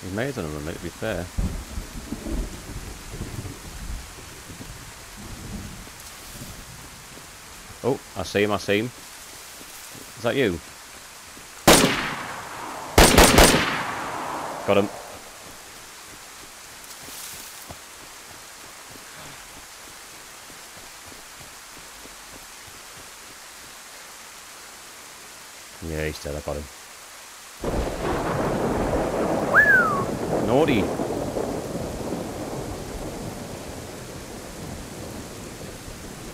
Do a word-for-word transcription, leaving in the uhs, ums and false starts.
He may have done a run, to be fair. Oh, I see him, I see him. Is that you? Got him. Yeah, he's dead, I got him. Naughty.